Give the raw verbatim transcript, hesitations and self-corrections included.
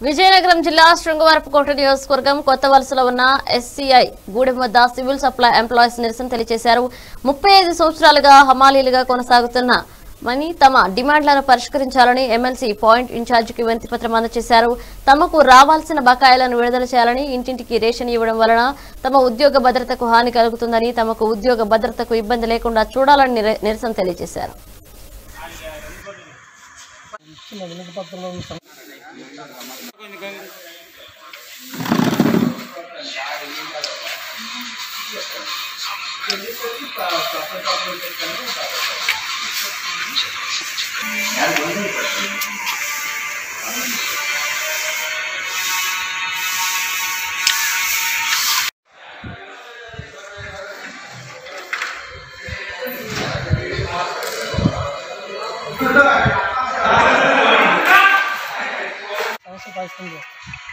విజయనగరం జిల్లా గవరప నియోజకవర్గం కొత్త వలసలో ఉన్న ఎస్సీఐ గూడెం వద్ద సివిల్ సప్లై ఎంప్లాయీస్ నిరసన తెలియజేశారు. ముప్పై ఐదు సంవత్సరాలుగా హమాలీలుగా కొనసాగుతున్న మని తమ డిమాండ్లను పరిష్కరించాలని ఎమ్మెల్సీ పాయింట్ ఇన్ఛార్జికి వినతి పత్రం అందజేశారు. తమకు రావాల్సిన బకాయిలను విడుదల చేయాలని, ఇంటింటికి రేషన్ ఇవ్వడం వలన తమ ఉద్యోగ భద్రతకు హాని కలుగుతుందని, తమకు ఉద్యోగ భద్రతకు ఇబ్బంది లేకుండా చూడాలని నిరసన తెలియజేశారు. తవలస